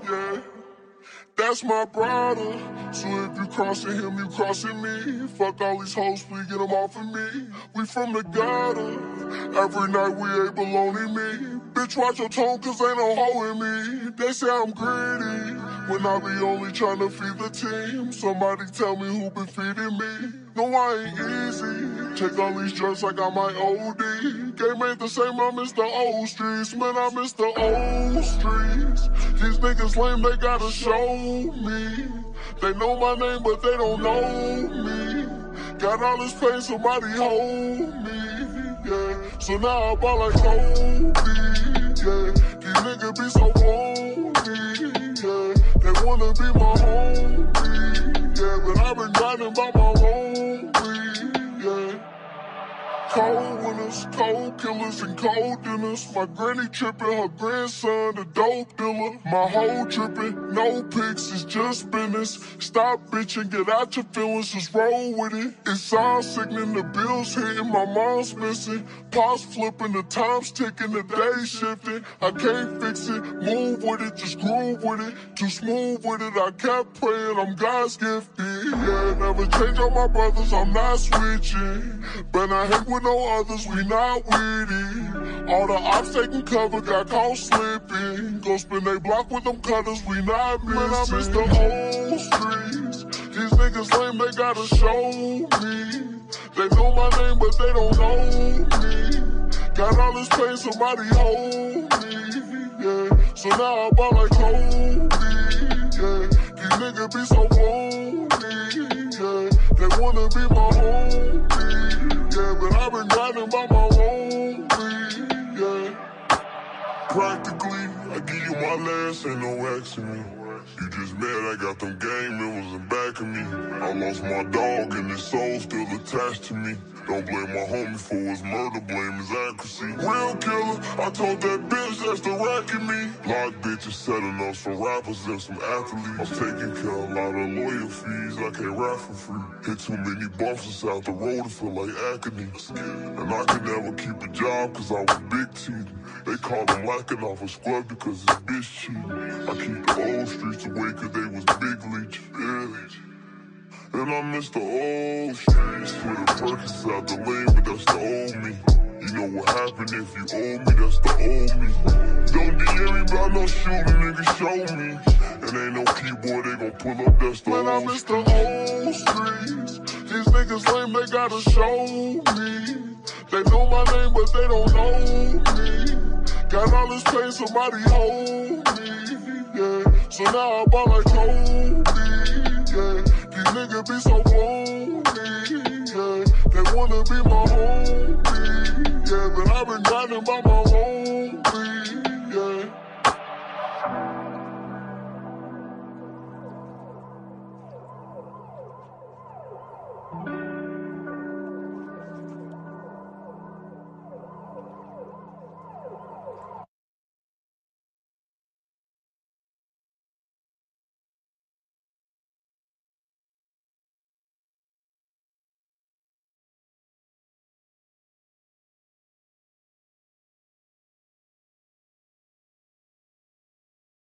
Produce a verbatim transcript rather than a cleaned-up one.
yeah. That's my brother. So if you crossing him, you crossing me. Fuck all these hoes, please get them off of me. We from the gutter. Every night we ain't bologna me. Bitch, watch your tone, cause ain't no hoe in me. They say I'm greedy, when I be only trying to feed the team. Somebody tell me who been feeding me. No, I ain't easy. Take all these drugs like I might O D. Game ain't the same, I miss the old streets. Man, I miss the old streets. These niggas lame, they gotta show me. They know my name, but they don't know me. Got all this pain, somebody hold me, yeah. So now I ball like Kobe, yeah. These niggas be so phony, yeah. They wanna be my homie, yeah. But I've been grinding by my own weed, yeah. Cold winners, cold killers, and cold dinners. My granny trippin', her grandson the dope dealer. My hoe trippin', no pics, it's just business. Stop bitchin', get out your feelings, just roll with it. It's all sickening, the bills hitting, my mom's missing. Paws flipping, the time's ticking, the day shifting. I can't fix it, move with it, just groove with it. Too smooth with it, I kept praying, I'm God's gifted. Yeah, never change on my brothers, I'm not switching. But I hate with no others, we not with it. All the ops taking cover, got caught slipping. Go spin they block with them cutters, we not missing. Man, I miss the old streets. These niggas lame, they gotta show me. They know my name, but they don't know me. Got all this pain, somebody hold me, yeah. So now I ball like Kobe, yeah. These niggas be so phony, yeah. They wanna be my homie, yeah. But I've been grinding by my own weed, yeah. Practically, I give you my last, ain't no asking me. You just mad I got them gang members in back of me. I lost my dog and his soul still attached to me. Don't blame my homie for his murder, blame his accuracy. Real killer, I told that bitch that's the rack in me. Lot bitches setting up some rappers and some athletes. I'm taking care of a lot of lawyer fees, I can't rap for free. Hit too many bumps out the road to feel like agony. And I could never keep a job cause I was big teething. They call them lacking off a squad because it's bitch cheating. I keep the old streets away cause they was big leech, yeah. And I miss the old streets. For the Perkins out the lane, but that's the old me. You know what happened if you owe me, that's the old me. Don't D M me about no shooting, nigga, show me. And ain't no keyboard, they gon' pull up, that's the Man, old I miss the old streets. These niggas lame, they gotta show me. They know my name, but they don't know me. Got all this pain, somebody hold me, yeah. So now I ball like Kobe, yeah. These niggas be so